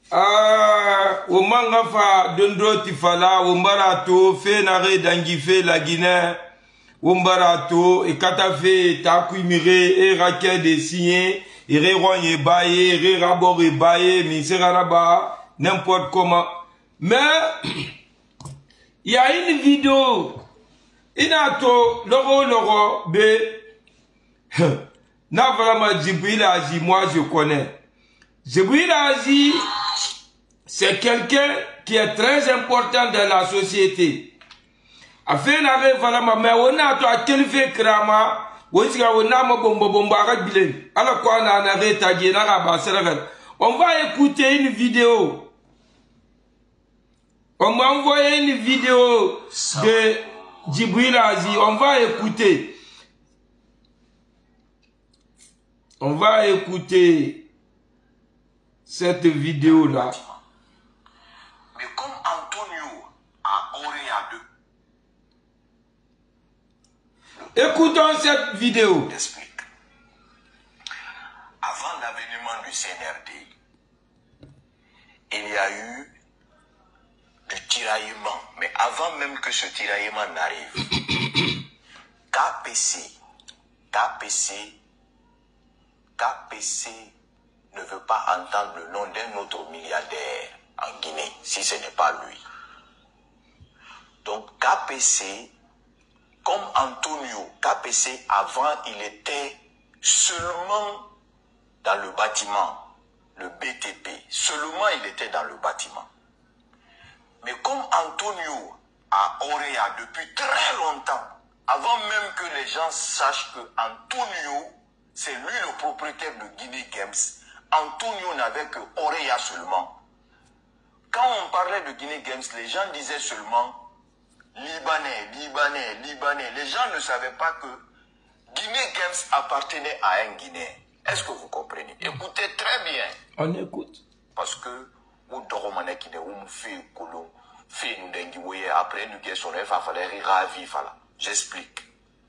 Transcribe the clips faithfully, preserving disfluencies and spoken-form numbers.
Ah, au mangafa dondro tifala, au mbarato, fe nare dangife la Guinée, au mbarato, et katafe, takuimire, et raquet des signes, et rerogne baye, et rabor et baye, miseraraba, n'importe comment. Mais, il y a une vidéo, inato, loro loro, be, n'a vraiment Djibril Azi, moi je connais. Djibril Azi, c'est quelqu'un qui est très important dans la société. Afin d'arriver voilà ma mère, on a toi quel fait krama, on dit qu'on a mon bombo bombo arabe. Alors quoi on a arrêté à dire on va écouter une vidéo. On m'a envoyé une vidéo de Djibril Azi. On va écouter. On va écouter cette vidéo là. Mais comme Antonio a Oréa deux. Écoutons cette vidéo. J'explique. Avant l'avènement du C N R D, il y a eu du tiraillement. Mais avant même que ce tiraillement n'arrive, K P C, K P C, K P C ne veut pas entendre le nom d'un autre milliardaire en Guinée, si ce n'est pas lui. Donc K P C, comme Antonio, K P C avant il était seulement dans le bâtiment, le B T P, seulement il était dans le bâtiment. Mais comme Antonio a Oréa depuis très longtemps, avant même que les gens sachent que Antonio, c'est lui le propriétaire de Guinée Games, Antonio n'avait que Oréa seulement. Quand on parlait de Guinée Games, les gens disaient seulement Libanais, Libanais, Libanais. Les gens ne savaient pas que Guinée Games appartenait à un Guinéen. Est-ce que vous comprenez? Écoutez très bien. On écoute. Parce que après nous j'explique.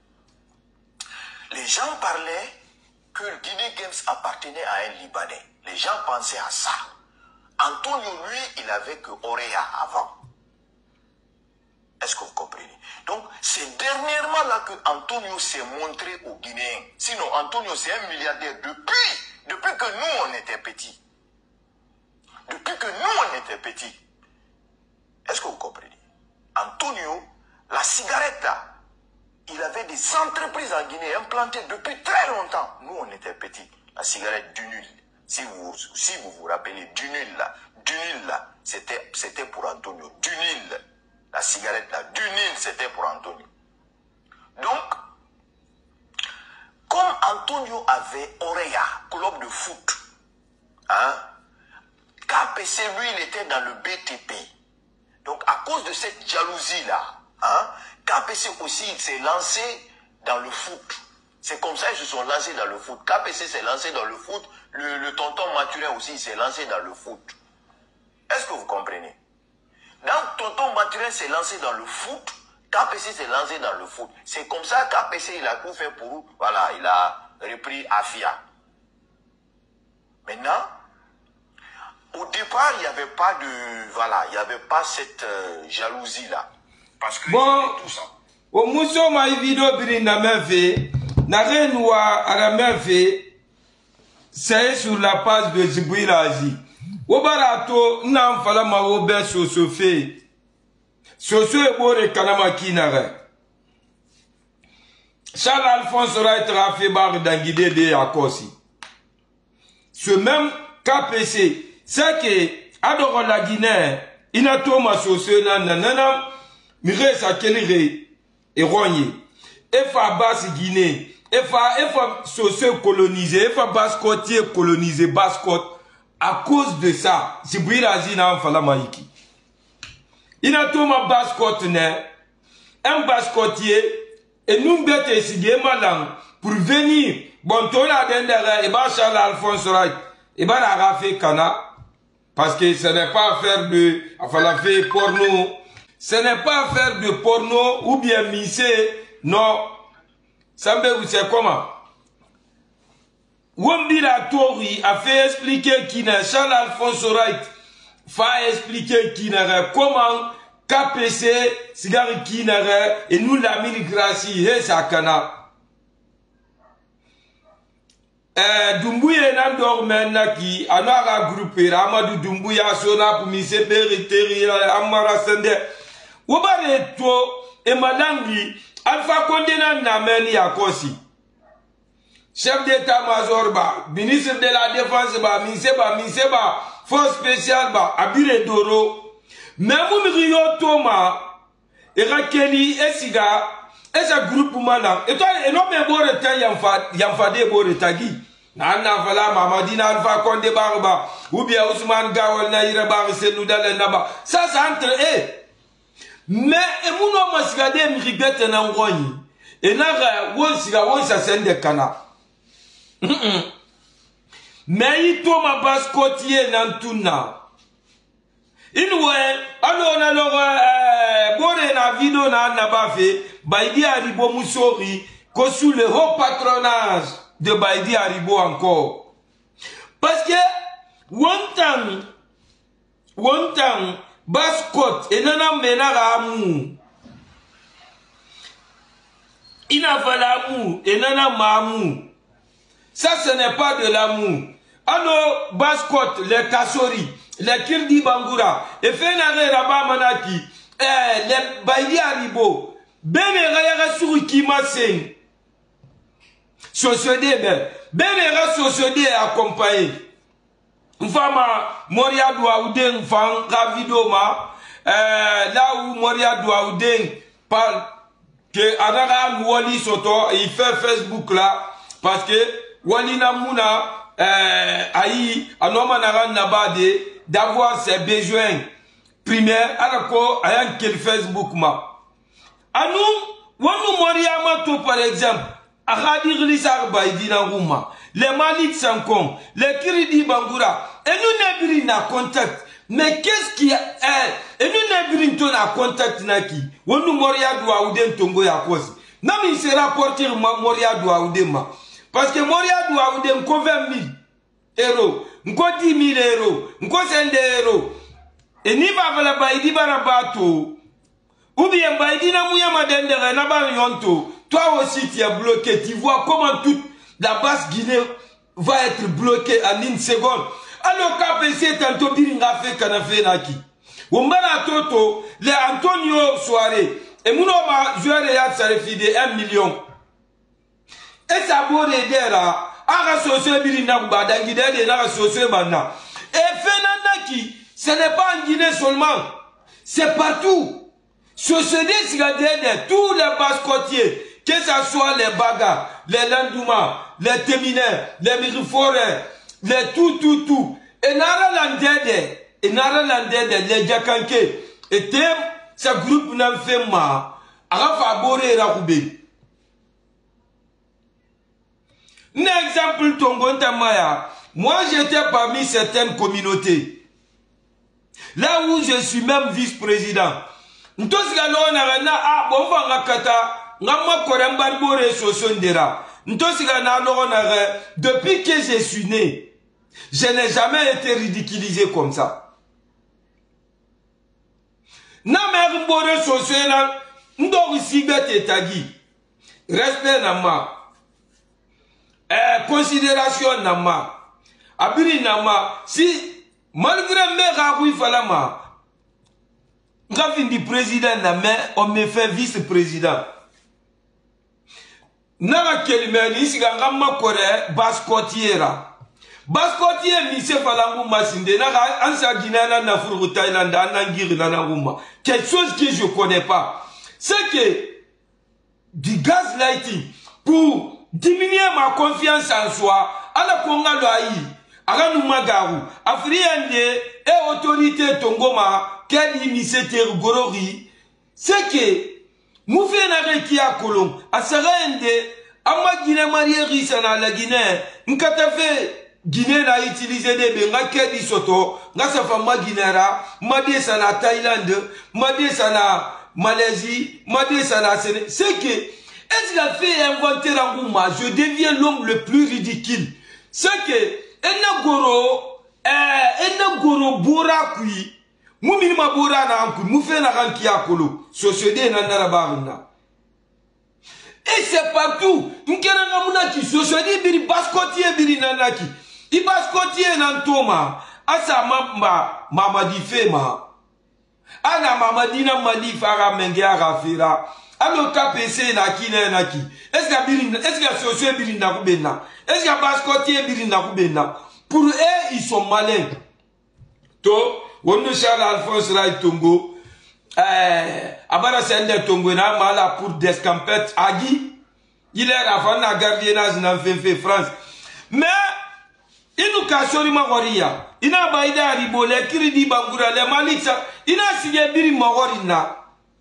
Les gens parlaient que Guinée Games appartenait à un Libanais. Les gens pensaient à ça. Antonio, lui, il avait que Oréa avant. Est-ce que vous comprenez? Donc, c'est dernièrement là que Antonio s'est montré aux Guinéens. Sinon, Antonio, c'est un milliardaire depuis, depuis que nous, on était petits. Depuis que nous, on était petits. Est-ce que vous comprenez? Antonio, la cigarette là, il avait des entreprises en Guinée implantées depuis très longtemps. Nous, on était petits. La cigarette Dunil. Si vous, si vous vous rappelez, Dunil là, Dunil là, c'était, c'était pour Antonio. Dunil, la cigarette là, Dunil, c'était pour Antonio. Donc, comme Antonio avait Oréa, club de foot, hein, K P C, lui, il était dans le B T P. Donc, à cause de cette jalousie-là, hein, K P C aussi, il s'est lancé dans le foot. C'est comme ça qu'ils se sont lancés dans le foot. K P C s'est lancé dans le foot. Le, le tonton Mathurin aussi, il s'est lancé dans le foot. Est-ce que vous comprenez? Donc, tonton Mathurin s'est lancé dans le foot. K P C s'est lancé dans le foot. C'est comme ça que K P C, il a tout fait pour... Voilà, il a repris Afia. Maintenant, au départ, il n'y avait pas de... Voilà, il n'y avait pas cette euh, jalousie-là. Parce que bon, tout ça. Au muso ma vidéo biri na mefe, na renwa à la mefe, c'est sur la page de Djibril Azi. Au barato, n'a fala ma obe soso fe. Soso e bore kanama kinare. Charles Alphonse Wright a fait barre d'anguidé de Akosi. Ce même K P C, c'est que, adore la Guinée, il a tout ma soso nanana, mire sa kelire, et rogne. Et fa basse Guinée, et fa, et fa soso colonisé, et fa basse côtier colonisé, basse côte. À cause de ça, Djibril Azi n'a pas la maïki. Il a tout ma basse côte, un basse côtier, et nous bêtes ici, malang, pour venir, bon, ton la dendere, et bah, Charles Alphonse Wright, et bah, la rafé kana, parce que ce n'est pas affaire de, enfin, la fait porno, ce n'est pas affaire de porno, ou bien missé, non, ça me vous c'est comment? Wambila Tori a fait expliquer qu'il est Charles Alphonse Wright, fa expliquer qui n'aurait comment K P C sigari qui n'aurait et nous la mini-gracie et ça cana. Eh, Dumbuya nan dormen na ki anara groupe Amadou Dumbuya sona pour mise beriteri amara sende wobare to e malangi Alpha Condé na nameni yakosi chef d'état-major ba ministre de la défense ba ministre ba ministre ba force spéciale ba abire doro même miriyo toma e rakeli esiga esa groupe malang et toi et non mais bore ta yamfa yamfa de bore tagi Nana vala Mamadina Alpha Condé barba ou bien Ousmane Gawal na ira bar senu dale naba ça ça entre eux mais et mon homme sigade mi ribete na ngoni et na won siga won sa sende kana mais il toma bas côtier nan tuna inwe alors na lo euh bore na vidéo na na bafe baidi aribo musori ko sous le haut patronage de Baidi Haribo encore. Parce que, one time, one time, Bascot, et nana menara amour. Il n'a pas l'amour, et nana mamou. Ça, ce n'est pas de l'amour. Alors, Bascot, les Kassori, les Kirdi Bangoura, et Fenare Rabat Manaki, eh, les Baidi Haribo, Ben et Rayara Surikima Seng. Société ben ben société accompagné femme Moria Douaouden fan ravidoma euh là où Moria Douaouden parle que Anara Wali Soto il fait Facebook là parce que Wali Namuna euh aïe anoma naran nabade d'avoir ses besoins primaires alako ayan quel Facebook ma anu wanu Moria Mato par exemple les Malik Sankom, les Kiridi Bangoura, et nous n'avons pas contact. Mais qu'est-ce qui est, et nous n'avons pas contact naki. On nous moria douaouden tongo ya kosi. Non, mais il se rapporte moria douaouden ma. Parce que moria douaouden ko vingt mille euros, nko dix mille euros, nko cinq euros. Et ni va vala baidi barabato. Ou bien baidi na mouya madendere na ba yonto. Toi aussi, tu es bloqué. Tu vois comment toute la basse Guinée va être bloquée en une seconde. Alors, K P C, tantôt, Biringa fait Kanafé Naki. Ombana Toto, les Antonio Soirée, et Mounoma, joueur et Yad Sarefide, un million. Et ça vaut aider là. Ara Sosé Biringa Badangide, et Nara Sosé Bana. Et Fenanaki, ce n'est pas en Guinée seulement. C'est partout. Société Sigadede, tous les basses côtiers. Que ce soit les Baga, les Landouma, les Téminaires, les Miriforés, les tout, tout, tout. Et Nara Landede, et Nara Landede, les Djakanke, et Tem, ce groupe n'a fait ma, Arafa Bore et Rakoubé. Un exemple, Tongon Tamaya, moi j'étais parmi certaines communautés. Là où je suis même vice-président. Nous tous galons na ah bon va kata ngamma korembar bore sosondera. Nous tous galons na depuis que je suis né, je n'ai jamais été ridiculisé comme ça. Na mer bore sosona ndo risibete tagi. Respect na ma. Eh considération na ma. Abiri na ma si malgré mes ragoui falama. Quand on dit président, on me fait vice-président. Nara kelime ni siga ngamba kore baskotiera. Baskotiera mi se falangu masinde nara ansa Guinée na furu Thaïlande anangiri na nguma. Quelque chose que je connais pas. C'est que du gaslighting pour diminuer ma confiance en soi. Ala konga loayi. Aga numagaru. Afriende et autorité tongoma. Kedi misete gorori. C'est que Moufé n'a qui a colon, à Sarende, à ma Guinée mariée risana la Guinée, n'kata fait Guinée n'a utilisé des benga Kedi soto, n'a sa femme Guinéra, Madé sana Thaïlande, Madé sana Malaisie, Madé sana Sénégal. C'est que, est-ce qu'il a fait inventer Rangouma, je deviens l'homme le plus ridicule. C'est que, Enna Goro, Enna Goro bora kui mu minima bora na anku mu fe na kan kia kolo société na ndara barna. Et c'est partout. Nkena ngamuna ki société biri baskoti e biri nanaki. I baskoti e nan toma asa mamba mamadi fema. Ana mamadi na mali fara menge agafira. Alors K P C na kine na ki. Est-ce que biri est-ce que société biri na kubena? Est-ce que baskoti e biri na kubena? Pour eux, ils sont malins. To, wonu Charles Alphonse Ray Tongo, euh, abara sende Tongo na mala pour descampette agi, il est avant na gardiennage na fait France. Mais, il nous cache ma waria. Il n'a pas idée à riboler, kredi bangura, les malitsa, il a signé biri mawarina.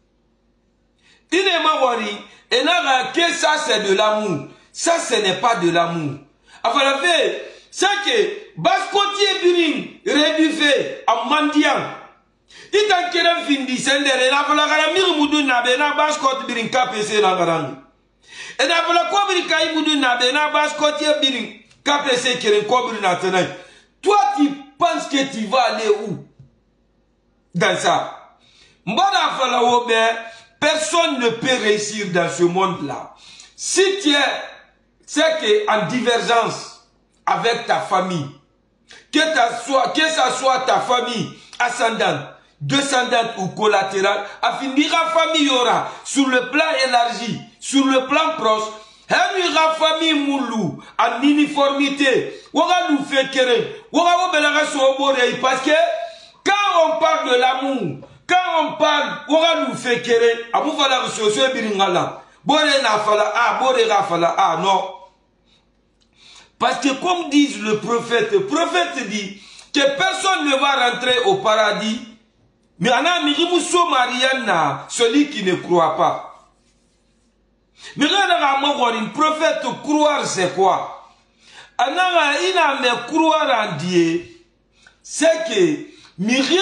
Il est mawari, et n'a que ça c'est de l'amour. Ça ce n'est pas de l'amour. Enfin, la fait, c'est que baskotier birin rebuffé en mendiant. Il t'a qu'un fin de sendere, il a fallu que la mire na bena baskot birin K P C na garang. Et il a fallu que birin kai mudu na bena baskotier birin K P C qui recouvre na tenay. Toi tu penses que tu vas aller où dans ça? Mbana fala wobe, personne ne peut réussir dans ce monde-là. Si tu es, c'est que en divergence avec ta famille, que, soit, que ça soit ta famille ascendante, descendante ou collatérale, affinira famille y aura sur le plan élargi, sur le plan proche, il y aura famille moulou en uniformité, on va nous faire querer, on va vous belancer sur le parce que quand on parle de l'amour, quand on parle, on va nous faire querer, à vous faire la ressource, biringala, boré na fala, ah, boré na fala, ah, non. Parce que comme dit le prophète, le prophète dit que personne ne va rentrer au paradis. Mais on a Mirimuso Mariana, celui qui ne croit pas. Mais le prophète croire c'est quoi? On a mais croire en Dieu, c'est que Mirie,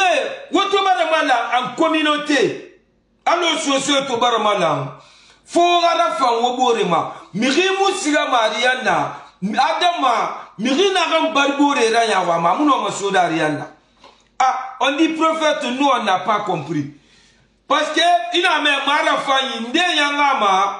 en communauté, alors société tobaramala, faut rafan woborema, Mirimusiga Mariana. Adama, mirina ram barbore raya wa mamuno masoda rianda. Ah, on dit prophète, nous on n'a pas compris. Parce que il a même marafa inde yangama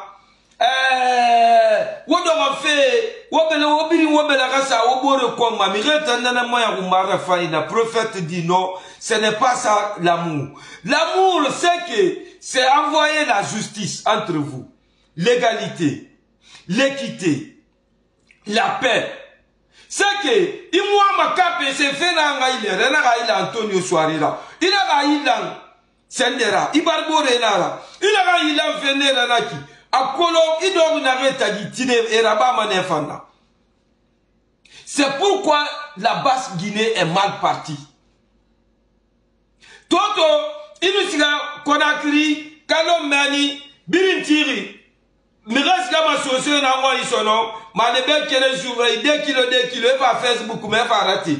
euh wodo fait wobele wobiri wobela kasa wobore koma mireta nana moya marafa ina prophète dit non, ce n'est pas ça l'amour. L'amour c'est que c'est envoyer la justice entre vous, l'égalité, l'équité, la paix. C'est que, il m'a K P C fait n'a il est là, Antonio Soarira. Il a il a Sendera, il barbore nara. Il a il a venu là qui. A Kolo, il doit n'arrêter à dire et Rabat Manefana. C'est pourquoi la basse Guinée est mal partie. Toto, il nous a Konakri, Kalomani, Birintiri. Mais reste comme associé dans moi, ils sont non. Mais les belles qui les jouent, deux kilos, deux kilos, et par Facebook, mais pas raté.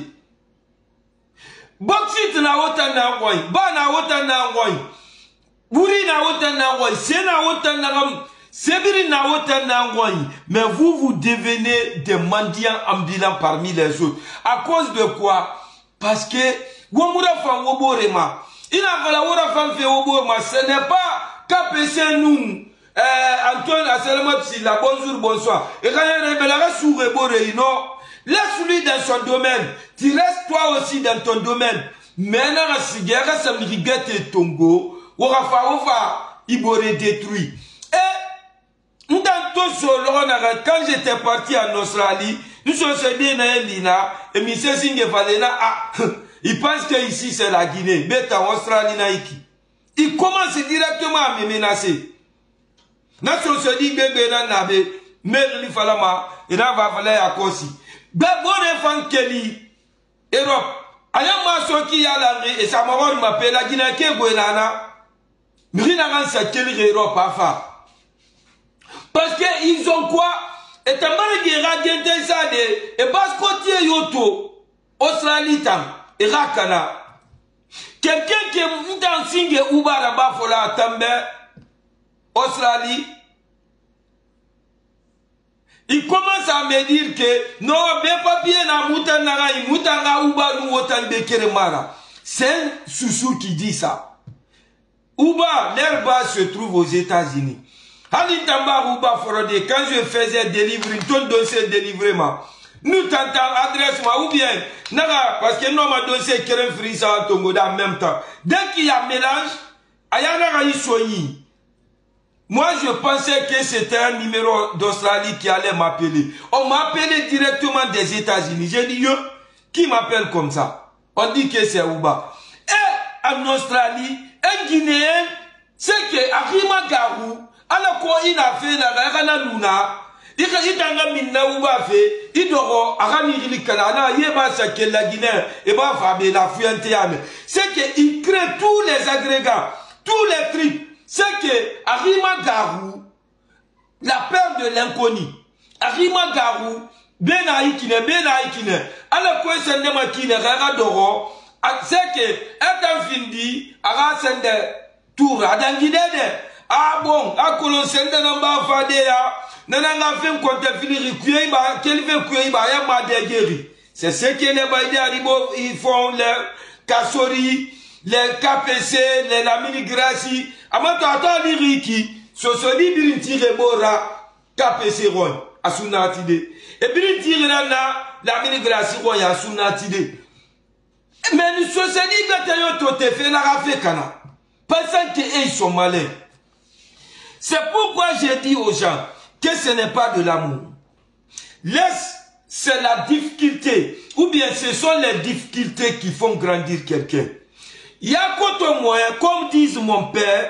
Boxit na autant d'envoi, ban na autant d'envoi, Bouri na autant d'envoi, c'est na autant d'envoi, Sébiri na autant d'envoi. Mais vous, vous devenez des mendiants ambulants parmi les autres. À cause de quoi? Parce que, Wamura fan woborema, il a fallu wura fan fe woborema, ce n'est pas K P C nous. Euh, Antoine Asselma Psila, bonjour, bonsoir. Et quand il y a un sourire, non, laisse-lui dans son domaine. Tu restes toi aussi dans ton domaine. Maintenant, si il y a un rigette et tongo, on va faire, il va détruit. Et, quand j'étais parti en Australie, nous sommes allés dans Lina, et M. Singh Valena, ah, il pense que ici c'est la Guinée, mais en Australie, il commence directement à me menacer. Nation se dit bébé na nabe merli falama ina va fala ya kosi ba bone fan keli Europe aya ma so ki ya la et ça m'a m'appelle la Guinée ke goenana mirina kan sa keli Europe afa parce que ils ont quoi et tamara guerra gente ça de et parce côté yoto Australie tam et rakana quelqu'un qui est dans singe ubara ba fola tambe Australie, il commence à me dire que non, mais pas bien à Moutanaga, Moutanga Uba, nous autant de Keremara. C'est un Soussou qui dit ça. Ouba, leur base se trouve aux États-Unis. Halitamba Ouba Forode, quand je faisais délivrer, ton dossier délivré, nous t'entendons adresse moi ou bien, naga, parce que nous m'a dossier Keren Frisa Tongoda en même temps. Dès qu'il y a mélange, Ayana y soigné. Moi, je pensais que c'était un numéro d'Australie qui allait m'appeler. On m'a appelé directement des États-Unis. J'ai dit, yo, qui m'appelle comme ça? On dit que c'est Ouba. Et en Australie, un Guinéen, c'est que Arima Garou, alors quoi il a fait la Rana Luna, il a minna Ouba fait, il doit Arani Rilikana, il va saquer la Guinée, et va faire la fouillantéane. C'est qu'il crée tous les agrégats, tous les trucs. C'est que Arima Garou, la peur de l'inconnu, Arima Garou, Benaïkine, Benaïkine, alors quoi c'est ne makine, Ragadoro, c'est que un findi, Ara Sende, Tour, Adangide, ah bon, à Colon Sende Namba Fadea, Nananga Fem Contefili, Kueba, Kelvin Kueba, Yama Degeri. C'est ce que les Baïdés Aribo, ils font les Kassori, les K P C, les Lamini Grassi, Amato ata liriki, sosodi birinti rebora, K P C ron, asunatide. Et birinti rana, la mini grasi ron ya asunatide. Mais nous sosodi gatayo tote fe na rafe kana. Pensant qu'ils sont malins. C'est pourquoi j'ai dit aux gens que ce n'est pas de l'amour. Laisse, c'est la difficulté. Ou bien ce sont les difficultés qui font grandir quelqu'un. Il y a qu'au moins, comme disent mon père,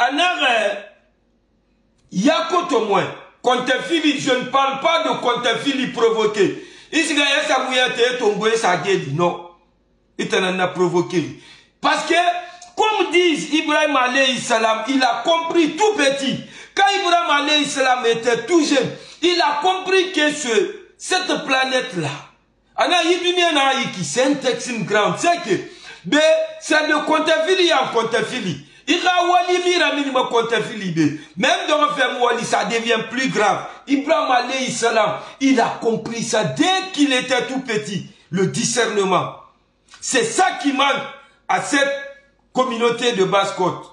il y a qu'au moins, Contefili, je ne parle pas de Contefili provoqué. Ici, il y a ça mouillate, tombe, ça guérit. Non. Il t'en a provoqué. Parce que, comme disent Ibrahim alayhi salam, il a compris tout petit. Quand Ibrahim alayhi salam était tout jeune, il a compris que ce, cette planète-là, c'est un texte grand. C'est que, mais c'est de Contefili en Contefili. Il a wali mira minimum Contefili. Même dans le fait wali, ça devient plus grave. Ibrahim alayhi salam, il a compris ça dès qu'il était tout petit. Le discernement. C'est ça qui manque à cette communauté de Basse-Côte.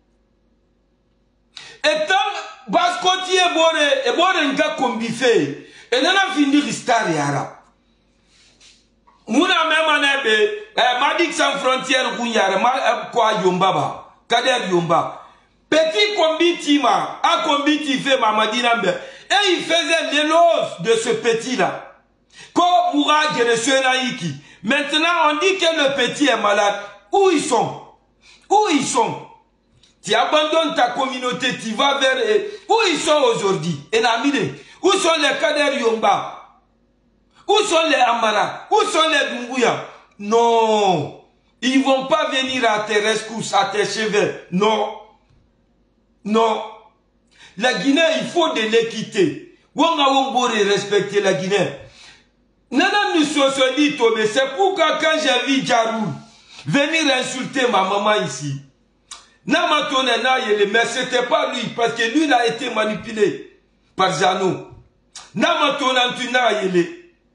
Et tant Basse-Côte est boré, et boré nga kombifé, et n'en a fini l'histoire yara. Mouna même anebe, Madik sans frontière Gounyara, quoi Yombaba, Kader Yomba. Petit combi tima, a combi tifé Mamadinambe, et il faisait l'éloge de ce petit-là. Comme Moura Geresuenaïki. Maintenant, on dit que le petit est malade. Où ils sont? Où ils sont? Tu abandonnes ta communauté, tu vas vers... Où ils sont aujourd'hui? Et Namide, où sont les Kader Yomba? Où sont les Amara? Où sont les Dunguya? Non. Ils ne vont pas venir à tes rescousses, à tes cheveux. Non. Non. La Guinée, il faut de l'équité. Wonga Wombore respecter la Guinée. Nana nous se dit, mais c'est pourquoi quand j'ai vu Jarou venir insulter ma maman ici, Namatone na yele, mais c'était pas lui, parce que lui il a été manipulé par Jano. Namatone antuna yele.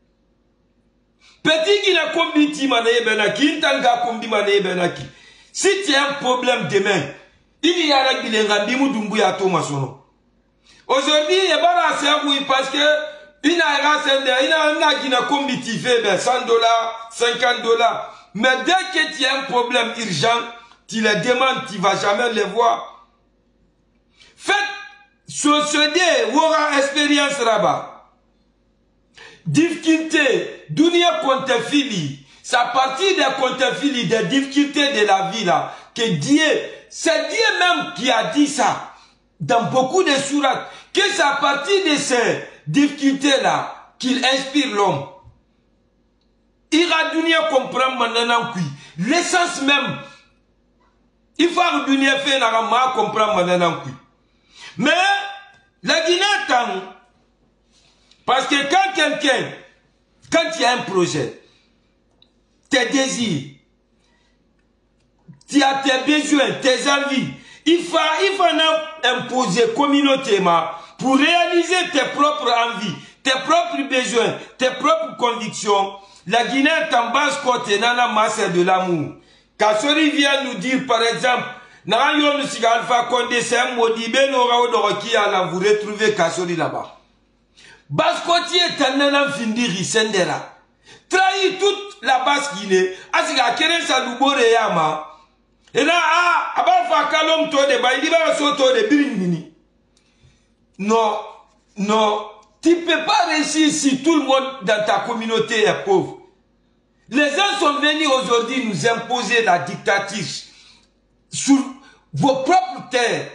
Petit qui n'a combi ti manaye benaki, intanga combi manaye benaki. Si tu as un problème demain, il y a la bilenga bimu dumbu ya to masono. Aujourd'hui, il y a pas la parce que il a il a un qui n'a combi ti fait cent dollars, cinquante dollars. Mais dès que tu as un problème urgent, tu les demandes, tu ne vas jamais les voir. Faites société, ou aura expérience là-bas. Difficulté, Dunia Contefili, c'est à partir des Contefili, des difficultés de la vie là, que Dieu, c'est Dieu même qui a dit ça, dans beaucoup de sourates, que c'est à partir de ces difficultés là, qu'il inspire l'homme. Il a Dunia comprendre maintenant qui, l'essence même, il faut que Dunia fait n'a comprendre maintenant qui. Mais, la Guinée tant, parce que quand quelqu'un, quand il y a un projet, tes désirs, tu as tes besoins, tes envies, il faut, il faut imposer communautément pour réaliser tes propres envies, tes propres besoins, tes propres convictions. La Guinée est en basse côté, nana masse de l'amour. Kassori vient nous dire par exemple, Narayon Alpha Condé, c'est un maudit, ben aura qui a vous retrouvez Kassori là-bas. Baskoti est un nanan findiri sendera. Trahi toute la Basse-Guinée, asiga keren sa lubore yama. Et là, ah, abafa kalom to de ba, il va soto de biringini. Non, non, tu ne peux pas réussir si tout le monde dans ta communauté est pauvre. Les gens sont venus aujourd'hui nous imposer la dictature sur vos propres terres.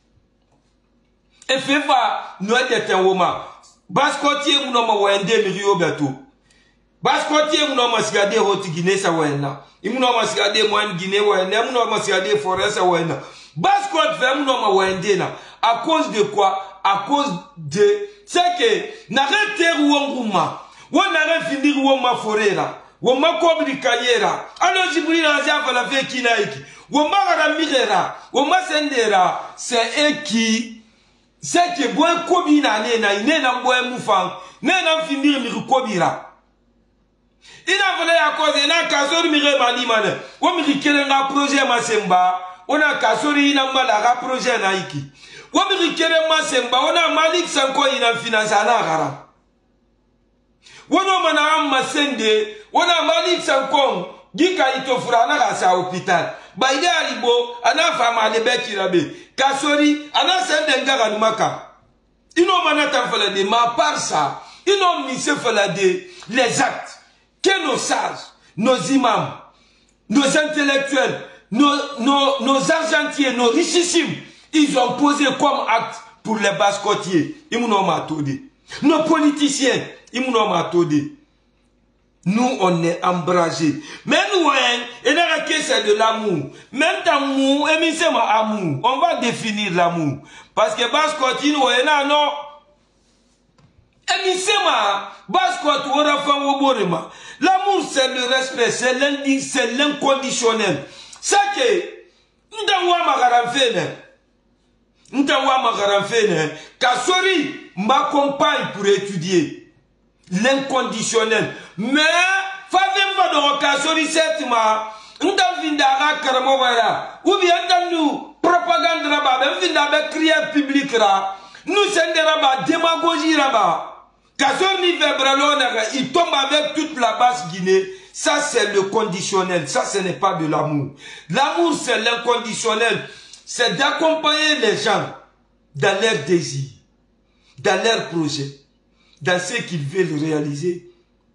Et fait pas, nous êtes un woman. Baskotier, nous n'avons pas un rio beto. Baskotier, nous n'avons pas gardé Haute Guinée, ça wena. Nous n'avons pas gardé Moine Guinée, wena. Nous n'avons pas gardé Forêt, ça wena. Baskot fait, nous n'avons pas gardé là. À cause de quoi? À cause de. C'est que, n'arrête terre ou on gouma. Ou n'arrête finir ou on ma forêt là. Woma kobri kayera alors Jibril azia fala fe kinaiki woma ramirera woma sendera c'est eux qui c'est que bon kobi na ne na ine na mbo mufang ne na finir mi kobira ina vele ya cause na kasori mi remani mane wo mi kele na projet masemba ona kasori ina mala ga projet na iki wo mi kele masemba ona Malik Sanko ina finance na gara wono mana masende wona Malik Sankong gika itofura na sa hôpital baide alibo ana fama le bekirabe kasori ana sende ngara numaka ino mana tamfala de ma part ça ino mi se fala de les actes que nos sages nos imams nos intellectuels nos nos nos argentiers nos richissimes ils ont posé comme acte pour les baskotiers imuno matode nos politiciens imuno matode. Nous, on est embragés. Mais nous, c'est de l'amour. Même d'amour, amour. On va définir l'amour. Parce que Baskoti, nous, non. L'amour, c'est le respect, c'est l'inconditionnel. C'est que, nous avons Kassori m'accompagne pour étudier. L'inconditionnel. Mais, Favem va de Kassori setma, n'ta vindara karamowara, ou bien nous, propagande là-bas, vindara crière publique là, nous sendera ba démagogie là-bas. Kassori Vebralon, il tombe avec toute la Basse-Guinée. Ça, c'est le conditionnel. Ça, ce n'est pas de l'amour. L'amour, c'est l'inconditionnel. C'est d'accompagner les gens dans leurs désirs, dans leurs projets, dans ce qu'ils veulent réaliser.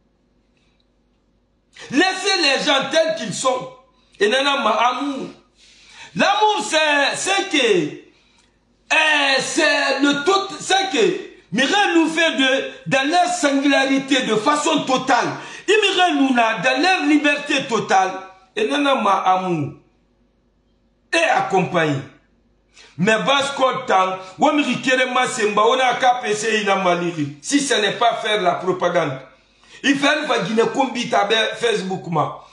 Laissez les gens tels qu'ils sont. Et non, amour. L'amour, c'est que, c'est le tout, c'est que, Mireille nous fait de, dans leur singularité, de façon totale. Et Mireille nous a, dans leur liberté totale. Et non, amour. Et accompagné. Mais Baskotan, si ce n'est pas faire la propagande, il fait une Guinée combi avec Facebook.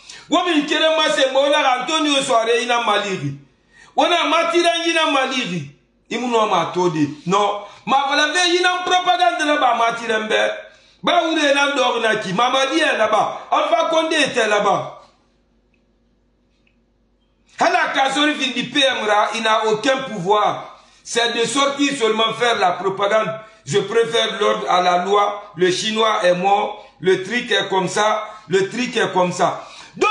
Antonio Soare ina maliri. Ona matira ina maliri. Imuno matodi. Non. Ma valave ina propagande là-bas matirembe. Ba ure na dorna ki. Mamadi est là-bas. Alpha Condé était là-bas. Hala Kassori Vindi P M R A, il n'a aucun pouvoir. C'est de sortir seulement faire la propagande. Je préfère l'ordre à la loi. Le chinois est mort. Le truc est comme ça. Le truc est comme ça. Donc,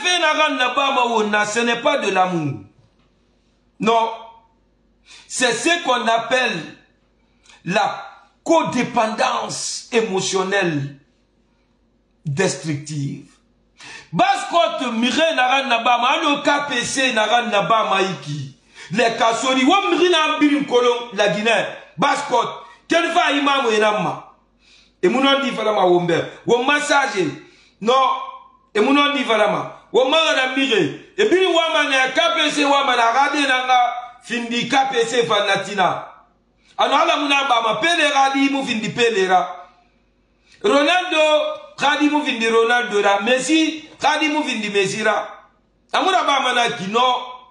ce n'est pas de l'amour. Non. C'est ce qu'on appelle la codépendance émotionnelle destructive. Baskot mire naran nabama le K P C naran nabama iki les Kassori wo mrina birim kolon la Guinée Baskot quel va imam enamma et munon di falama wombe wo massage non et munon di falama wo mara mire et birim wama ne K P C wama na rade nanga findi K P C fanatina ano ala muna bama pelera di mu findi pelera Ronaldo Khadi mu vindi Ronaldo ra Messi Khadi mu vindi Messi ra amura ba mana kino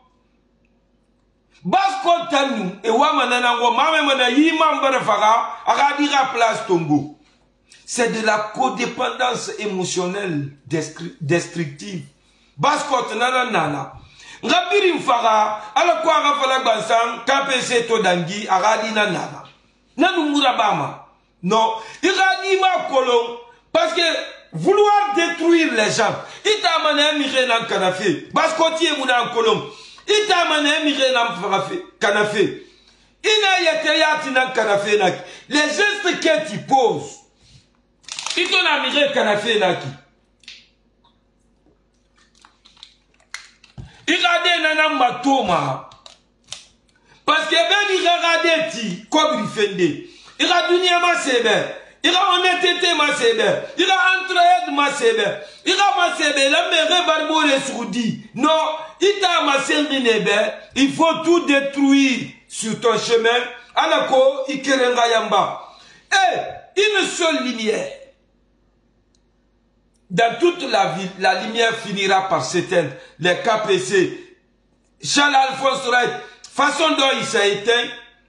Basko tanu e wa mana nango mame mana yima mbara faga akadi ra place tombo. C'est de la codépendance émotionnelle destructive. Baskot nana nana. Ngabiri mfara, ala kwa rafala bansang, K P C to dangi, aradi nana. Nanumura bama. Non, iradi ma kolon, parce que vouloir détruire les gens, il t'a amené miré dans le canafé, baskotier mouda en kolon, il t'a amené miré dans le canafé. Il a été yati dans le canafé naki. Les gestes que tu poses, il t'a miré le canafé naki. Il a dit nanam matoma. Parce que ben il a regardé ti, comme il fait. Il a dunia ma sebe. Il a honnêteté ma sebe. Il a entraide ma sebe. Il a ma sebe. La mère barbo les soudi. Non, il t'a ma nebe. Il faut tout détruire sur ton chemin. Alako, ikerenga yamba. Et une seule lumière. Dans toute la ville, la lumière finira par s'éteindre. Les K P C. Charles Alphonse Wright, façon dont il s'est éteint,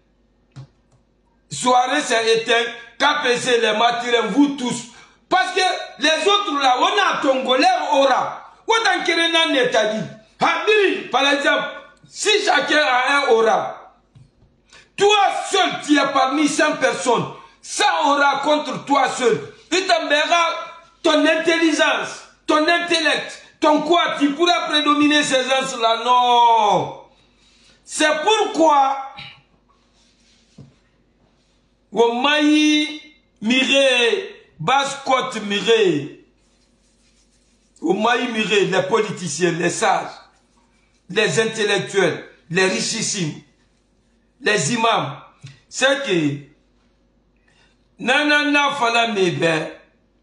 soirée s'est éteint, K P C, les maturins, vous tous. Parce que les autres là, on a Tongolais aura. On a Kérenan Netadi. Habiri, par exemple, si chacun a un aura, toi seul, tu es parmi cent personnes, ça aura contre toi seul. Il t'enverra ton intelligence, ton intellect, ton quoi, tu pourras prédominer ces gens-là. Non. C'est pourquoi, au maï miré, basse-côte miré, au maï miré, les politiciens, les sages, les intellectuels, les richissimes, les imams, c'est que, nanana fala mebe,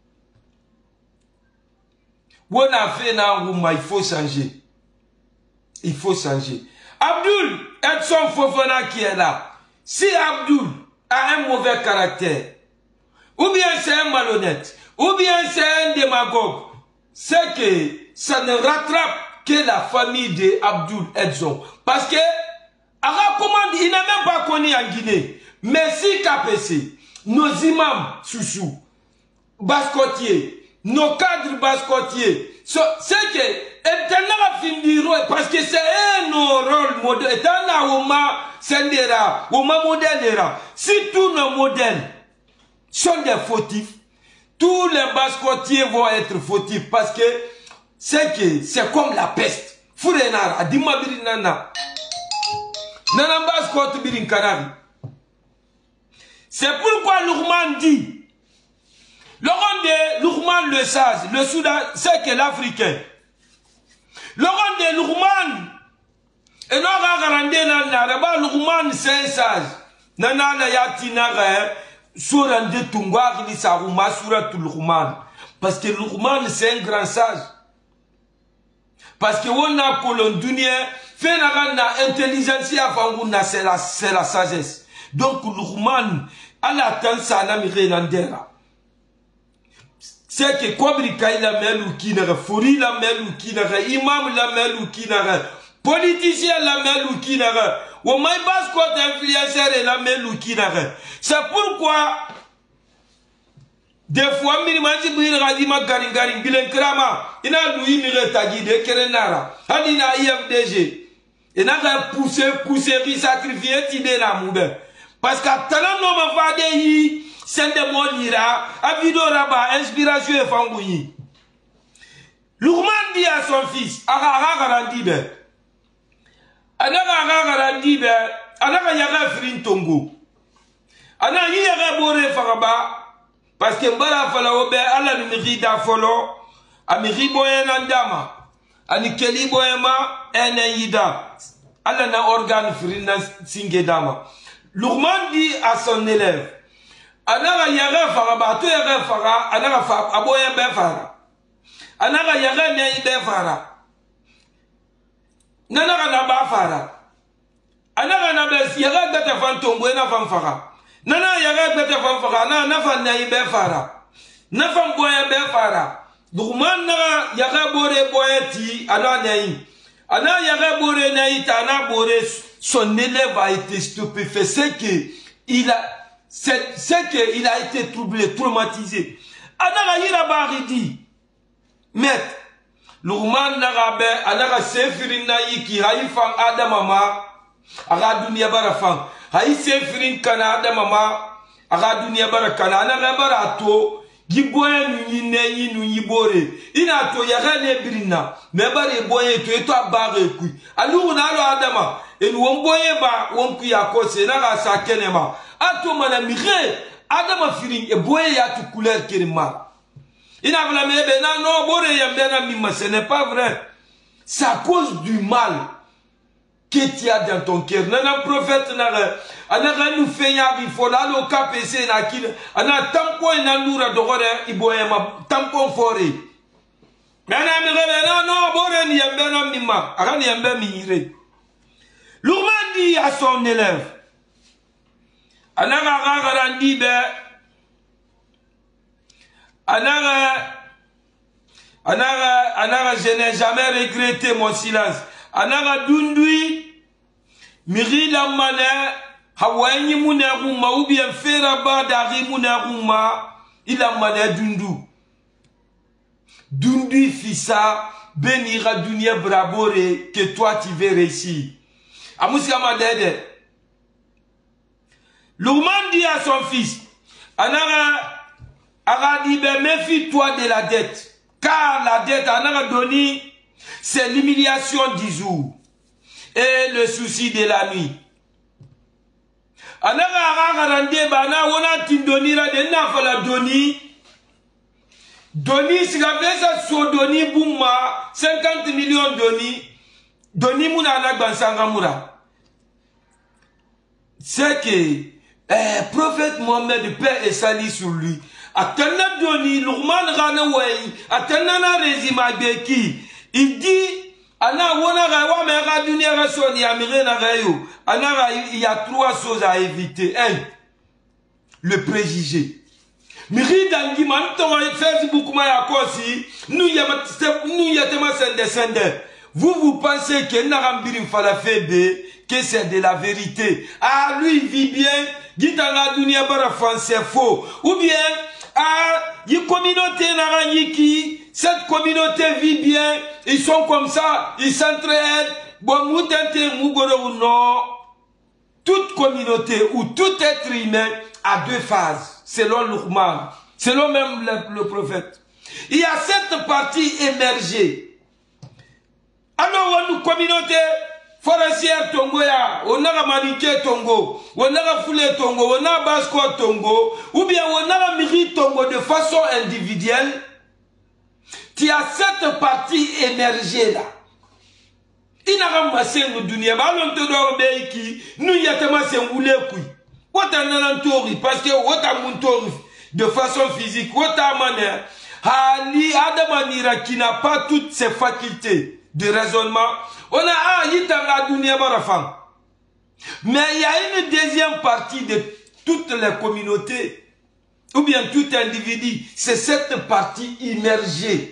on a fait na il faut changer. Il faut changer. Abdul Edson Fofana qui est là. Si Abdul a un mauvais caractère, ou bien c'est un malhonnête, ou bien c'est un démagogue, c'est que ça ne rattrape que la famille de Abdul Edson. Parce que, à recommande, il n'a même pas connu en Guinée. Mais si K P C, nos imams Soussou, Baskotier, nos cadres baskotiers, so, c'est que, parce que c'est un rôle modèle, c'est un modèle. Si tous nos modèles sont des fautifs, tous les baskotiers vont être fautifs parce que c'est que c'est comme la peste. Furenara, dimabiri nana. Nana baskot birin kanari. C'est pourquoi Lourman dit, Laurent de Lourman le sage, le Soudan, c'est que l'Africain. Laurent de Lourman, et non, Rarande Nana, Lourman c'est un sage. Nana na yatinara, Sourande Tungwa, il s'arruma sur tout Lourman. Parce que Lourman c'est un grand sage. Parce que on a Colondunia, fait na intelligence à Fanguna, c'est la, c'est la sagesse. Donc Lourman, à la temps, ça n'a mis rien d'era. C'est que Kobrika la mel ou qui n'a Fouri la mel ou qui n'a imam la mel ou qui n'a politicien la mel ou qui n'a ou maïbas quoi d'influenceur et la mel ou qui n'a. C'est pourquoi des fois minimanji bouin radima garing garing bilen krama ina lui mire tagi de kerenara hadina I F D G et n'a pas poussé poussé sacrifier tidé la moube parce qu'à talent non ma va de c'est de mon ira, avido raba, inspiration et fangouyi. Lourman dit à son fils, Araga Garandibe, Anaga Garandibe, Anaga Yaga Frin Tongo, Anaga Yaga Bore Faraba, parce que Mbara Falaobe, Ala Numirida Folo, Amiri Boyenandama, Anikeli Boyema, Enayida, Ala na organe Frina Singedama. Lourman dit à son élève, Anaga yaga faraba, to yaga fara, anaga fa, aboya be fara. Anaga yaga ne be fara. Nanaga na ba fara. Anaga na be yaga bete fan tombo na fan fara. Nana yaga bete fan fara, na na fan ne be fara. Na fan boya be fara. Duman na yaga bore boyeti, ana ne. Ana yaga bore ne ita, ana bore son élève a été stupéfait. C'est que il a c'est qu'il a été troublé, traumatisé. Anaga Hirabari dit, maître, Luqman nagabe anaga sefirin na yiki haifan adamama aga dunia bara fan hay sefirin kana adamama aga dunia bara kana anaga bara to giboye nyine yinu yibore ina to yagane birina me bare boye to eto abare ku alu na alo adama en wonboye ba wonku yakose naga sakenema ato mana mire adama firin e boye ya tu couleur kirima. Il a blâmé, non, non, bon, ce n'est pas vrai. C'est à cause du mal que tu as dans ton cœur. Non, non, prophète, non, nous fait il faut là, le K P C, on a tampon, on a noura d'orore, il boit un tampon foré. Mais non, non, bon, il y a un homme, il m'a, il y a un homme, il L'Ourman dit à son élève, on a rendu, ben, Anaga, anaga, anaga, je n'ai jamais regretté mon silence. Anaga dundui, miri la mane, hawaii muneruma, ou bien feraba dari muneruma, il a mané dundu. Dundui fissa, benira dunia brabore, que toi tu veux réussir. Amouska madede. L'Ourman dit à son fils, anaga, Aradi, ben méfie-toi de la dette. Car la dette, c'est l'humiliation du jour et le souci de la nuit. Anaga bana wona tindoni la dena fala doni. Doni si la vesa so doni bouma cinquante millions doni. Doni muna anagbansanga mura. C'est que eh, prophète Mohammed, paix et salut sur lui. Atana doni Luqman Ranaway, Atana Rezima Beki. Il dit, Ana wona rawa me ra dunia ra soni amire na rayo. Ana il y a trois choses à éviter. Un, le préjugé. Miri dangi man to Facebook ma yakosi, nous y a nous y a tellement descendants. Vous vous pensez que Narambirim Falafebe, que c'est de la vérité. Ah lui il vit bien, dit dans la dunia bara c'est faux. Ou bien ah, y communauté narayiki, cette communauté vit bien, ils sont comme ça, ils s'entraident. Bon, moutente mougoro ou non, toute communauté ou tout être humain a deux phases, selon Luqman, selon même le, le prophète. Il y a cette partie émergée. Alors, une communauté forestière tongo ya, on a maniqué tongo, on a foulé tongo, on a basco tongo, ou bien on a miri tongo de façon individuelle. Tu as cette partie émergée là. Il n'a pas massé le dunia, bah l'on te doit obéir qui, nous y a tellement c'est roulé qui. Wota nanantori, parce que wota muntori de façon physique, wota manière, Ali Adamanira qui n'a pas toutes ses facultés de raisonnement. On a ah yitanga dunia barafan. Mais il y a une deuxième partie de toutes les communautés, ou bien tout individu, c'est cette partie immergée.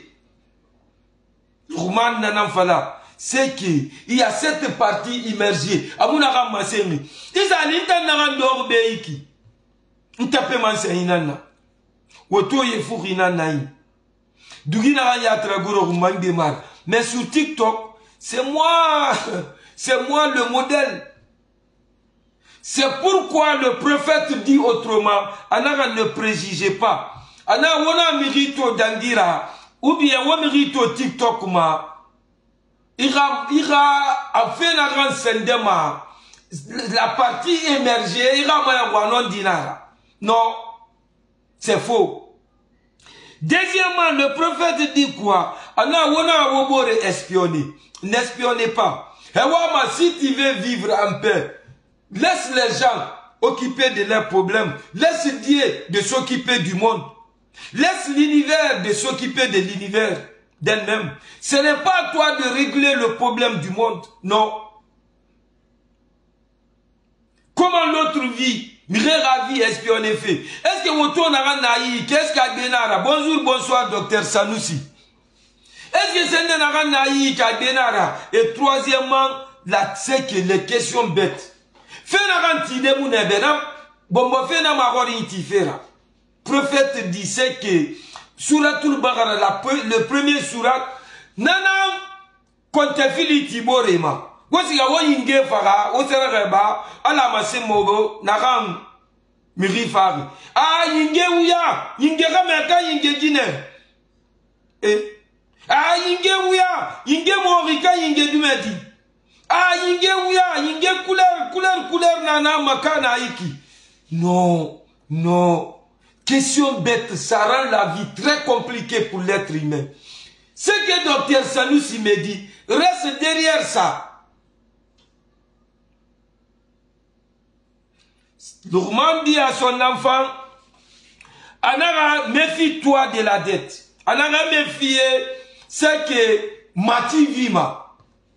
Roman Nanamfala, c'est qu'il y a cette partie immergée. Amunara Masemi. Ils allaient dans l'or beiki. Ils tapent Mansainana. Woto Yefurinanaï. Dugina Yatraguro Roman Demar. Mais sur TikTok, c'est moi, c'est moi le modèle. C'est pourquoi le prophète dit autrement, Anara ne préjugez pas. Ana wana mirito dangira, ou bien wana mirito TikTok ma, ira, ira, a fait la grande sendema, la partie émergée, ira maya wanon dinara. Non, c'est faux. Deuxièmement, le prophète dit quoi? Ana wana wobore espionner. N'espionnez pas. Hewama, si tu veux vivre en paix, laisse les gens occuper de leurs problèmes. Laisse Dieu de s'occuper du monde. Laisse l'univers de s'occuper de l'univers d'elle-même. Ce n'est pas à toi de régler le problème du monde. Non. Comment l'autre vit? Ravi espionner fait. Est-ce que vous tournez à Naï? Qu'est-ce qu'il y a Benara? Bonjour, bonsoir, docteur Sanoussi. Est-ce que c'est un Naï qui a Benara? Et troisièmement, c'est que les questions bêtes. Prophète dit c'est que Suratul Baqara, le premier surat, nana konte fili tiborema wasi ga woyinge fara osera reba ala masimogo nakam miri fari ah yinge uya yinge kameka yinge jine eh ah yinge uya yinge morika yinge dumedi ah yinge uya yinge couleur couleur couleur nana makana iki non non question bête, ça rend la vie très compliquée pour l'être humain. Ce que docteur Sanoussi me dit reste derrière ça. Lourman dit à son enfant, Anara, méfie-toi de la dette. Anara, méfie ce que Mati Vima.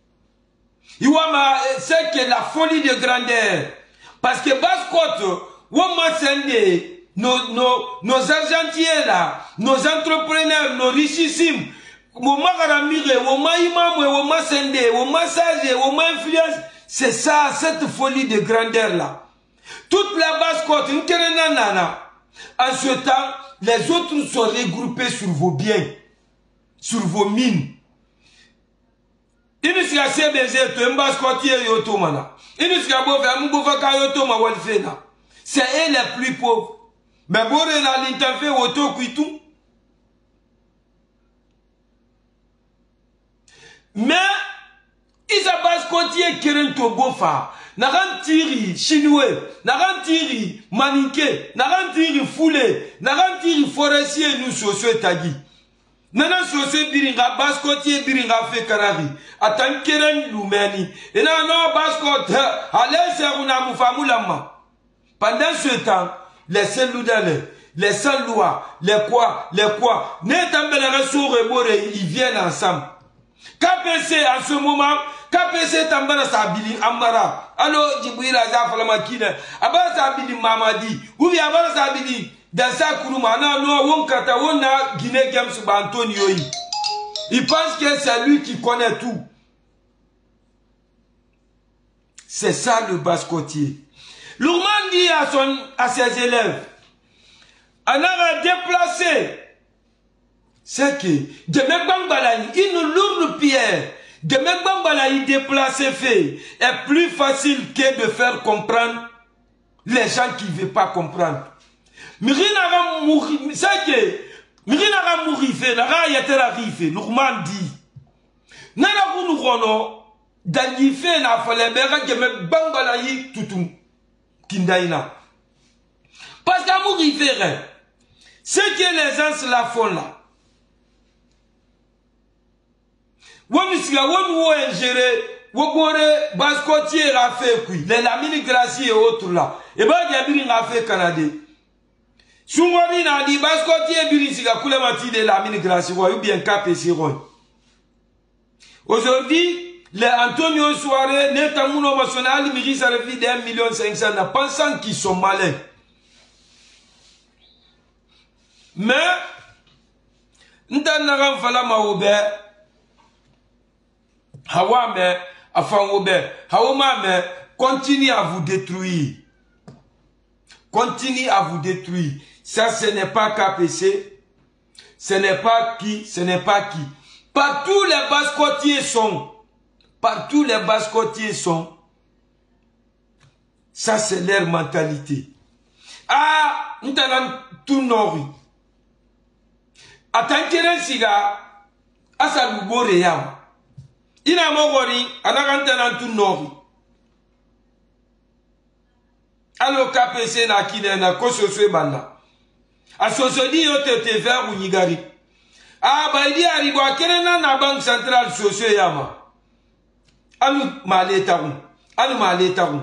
C'est que la folie de grandeur. Parce que Basse-Côte, Wama Sende, Nos, nos, nos argentiers là, nos entrepreneurs, nos richissimes, c'est ça, cette folie de grandeur là. Toute la Basse-Côte, en ce temps, les autres sont regroupés sur vos biens, sur vos mines. C'est eux les plus pauvres. Mais bon, on a l'interview auto kuitou. Mais ils abattent côté Keren Togo fa. Narantiri chinois, narantiri maniqué, narantiri foulé, narantiri forestier nous socio tagi. Nana socio biringa baskotier biringa fe kanari. Atan Keren lumeni. Et non non baskot allez c'est una mufamulama. Pendant ce temps les Seloudales, les Sans-Lois, les quoi, les quoi, ils viennent ensemble. K P C en ce moment, K P C Tambara Sabili Amara, alors Djibril Azar Falamakine, Abba Sabili Mamadi, ou bien Abba Sabili, dans sa Kourouma, non, non, Wonkata, Wona, Guinée Games Antonio. Il pense que c'est lui qui connaît tout. C'est ça le basse-côtier. Lourman dit à, son, à ses élèves, on a déplacé, c'est que de Megbambalaï, une lourde pierre, de Megbambalaï déplacer fait, est plus facile que de faire comprendre les gens qui ne veulent pas comprendre. Mirina mourir, c'est que Mirina mourir, Nara yatera rife, Lourman dit, Nana vous nous rono, d'Anife na falebera de Megbambalaï toutou. Kindaïna. Parce qu'à mourir, ce que les gens se la font là. Wamiska, wamou ingéré, wabore, baskotier a fait kui, les lamines gracie et autres là. Et ben, il y a fait Canada. Soumori n'a dit, baskotier birisika, koulemati de lamines gracie, ou bien capé siron. Aujourd'hui, les Antonio Soare, Netamouno National, Miri Sarefi de un million cinq cents, pensant qu'ils sont malins. Mais, Ntanaran Falama Obe, Hawame, Afan Obe, Hawame, continue à vous détruire. Continue à vous détruire. Ça, ce n'est pas K P C. Ce n'est pas qui, ce n'est pas qui. Partout les basse-côtiers sont. Partout les basse-côtiers sont. Ça, c'est leur mentalité. Ah, nous avons tout nori. Attends, siga, asa lugore yam. Ina mogori, anagantana tout nori. Alors, K P C na kine na kososwe banda. Asosodi yote te ver ou nigari. Ah, bah, il y a arrivé à na banque centrale socio yama. Alou malétaron. Alou malétaron.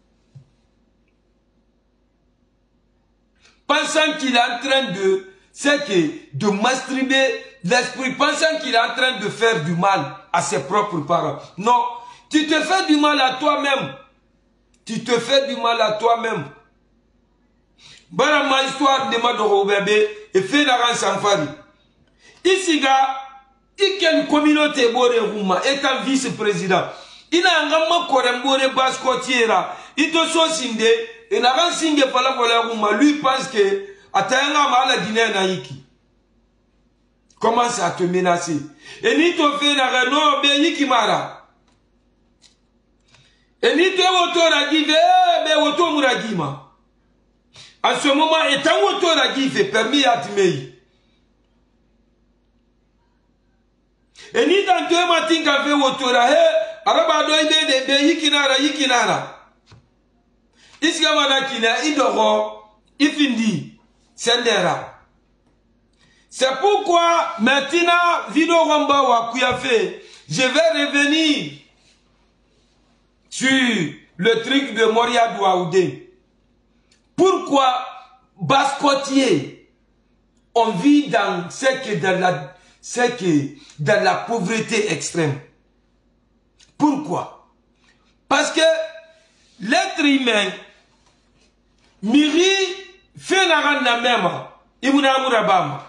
Pensant qu'il est en train de, c'est que, de masturber l'esprit, pensant qu'il est en train de faire du mal à ses propres parents. Non, tu te fais du mal à toi-même. Tu te fais du mal à toi-même. Voilà ma histoire de Madoro bébé et fait la rance en fari. Ici, gars, il y a une communauté Boré Rouma, étant vice-président. Il a un gamin Korembore Baskotiera. Il te sosinde, et n'a pas signé par la Rouma. Lui pense que, à Tanga, la Guinée naïki. commence à te menacer. Et ni to fait na no be yikimara. Et ni to woto ragi ve be woto muragima. En ce moment, étant woto ragi fait permis à Timei. Et ni dans deux matins qu'a fait woto ra he araba do ide de be yikinara yikinara. Iska manakina idoro ifindi sendera. C'est pourquoi maintenant, Vido Ramba wa Kouyafe, je vais revenir sur le truc de Moria Douaoudé. Pourquoi Basse-Côtier, on vit dans ce que dans la, ce que dans la pauvreté extrême. Pourquoi? Parce que l'être humain, Miri fait la na même, Ibuna Murabama.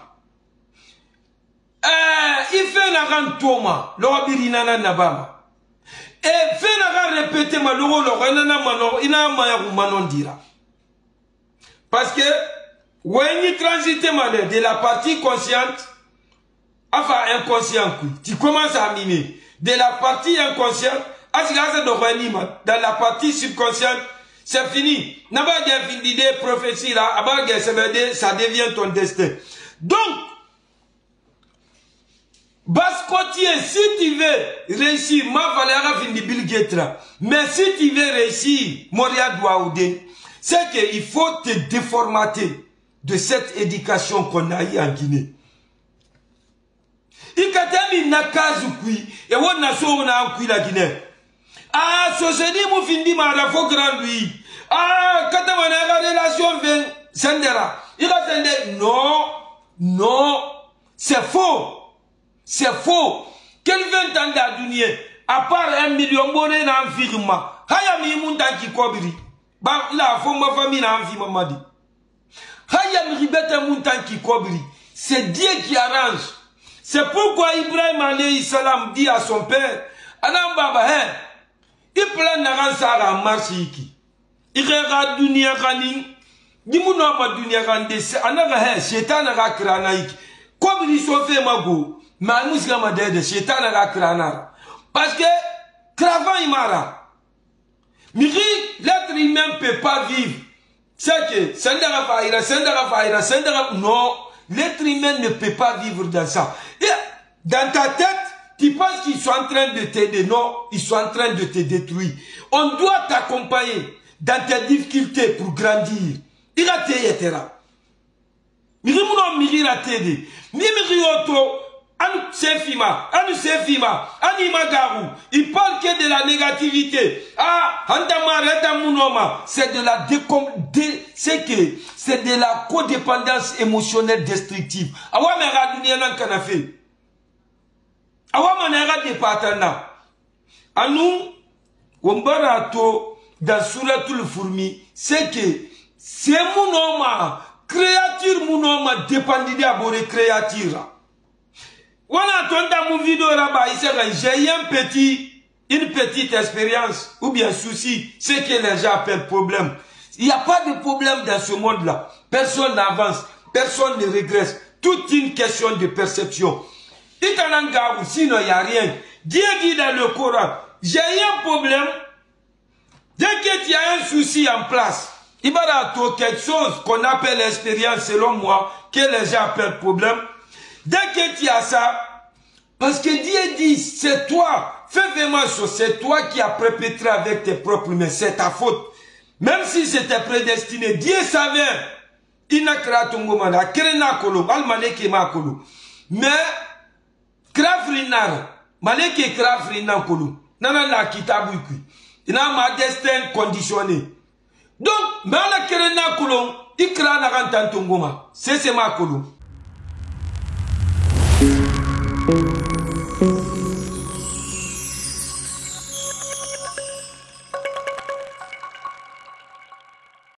Euh, il fait la grande toma, l'obirina nabama. Et fait la grande répéter ma loro, l'oranana manon, ina maya manon dira. Parce que, when il transite de la partie consciente, enfin inconsciente, tu commences à mimer. De la partie inconsciente, dans la partie subconsciente, c'est fini. N'a pas d'idée prophétie là, ça devient ton destin. Donc, Basse-Côtier, si tu veux réussir, ma valeur fin de Bill Gates là, mais si tu veux réussir, Moria Douaoudé, c'est qu'il faut te déformater de cette éducation qu'on a eue en Guinée. Il y a des nakazukui, et on a sauvé la Guinée. Ah, ce c'est dit, mon fin de ma rafo grand lui. Ah, quand on a la relation avec Sendera, il a dit non, non, c'est faux. C'est faux. Quel vingt ans d'adunier, à part un million bonnet dans firma, Hayami Muntan qui kobiri. Bah, là, faut ma famille dans firma m'a dit. Hayami Ribeta Muntan qui kobiri. C'est Dieu qui arrange. C'est pourquoi Ibrahim alayhi salam dit à son père, Anam Baba, hein, il plan d'aran sara marchiki. Il regarde dunia kaning, dimouno ma dunia kande, anaga hein, shetan aga kranaiki. Kobiri sofe mago. Mais parce que Cravant Imara, l'être humain ne peut pas vivre. C'est que Sendera Faïra, Sendera Faïra, Sendera. Non, l'être humain ne peut pas vivre dans ça. Et dans ta tête, tu penses qu'ils sont en train de t'aider. Non, ils sont en train de te détruire. On doit t'accompagner dans tes difficultés pour grandir. Il a été etera. Mirimuno Mirira t'aider. Mimirioto. Anu Sefima, Anu Sefima, Anima Garou, il parle que de la négativité. Ah, c'est de la décom, dé, c'est que c'est de la codépendance émotionnelle destructive. Awa mera dunia nan kanafe. Awa manera de patana. Anu, Wombarato, dans Suratul Fourmi, c'est que c'est mon homme, créature mon homme, dépendide à bore créature. On a entendu mon vidéo là-bas, j'ai un petit, une petite expérience, ou bien souci, ce que les gens appellent problème. Il n'y a pas de problème dans ce monde-là. Personne n'avance, personne ne régresse. Toute une question de perception. Sinon, il n'y a rien. Dieu dit dans le Coran, j'ai un problème. Dès qu'il y a un souci en place, il y a quelque chose qu'on appelle expérience, selon moi, que les gens appellent problème. Dès que tu as ça, parce que Dieu dit, c'est toi, fais vraiment ça, c'est toi qui as perpétré avec tes propres mains, c'est ta faute. Même si c'était prédestiné, Dieu savait, il n'a créé ton moment, il a créé un colo, il a créé un colo. Mais, Krafrinar, Maleke Krafrinar colo, nana la kitabuki, il a ma destin conditionné. Donc, mais il a créé un colo, il crée un ton moment, c'est ma colo. Thank you.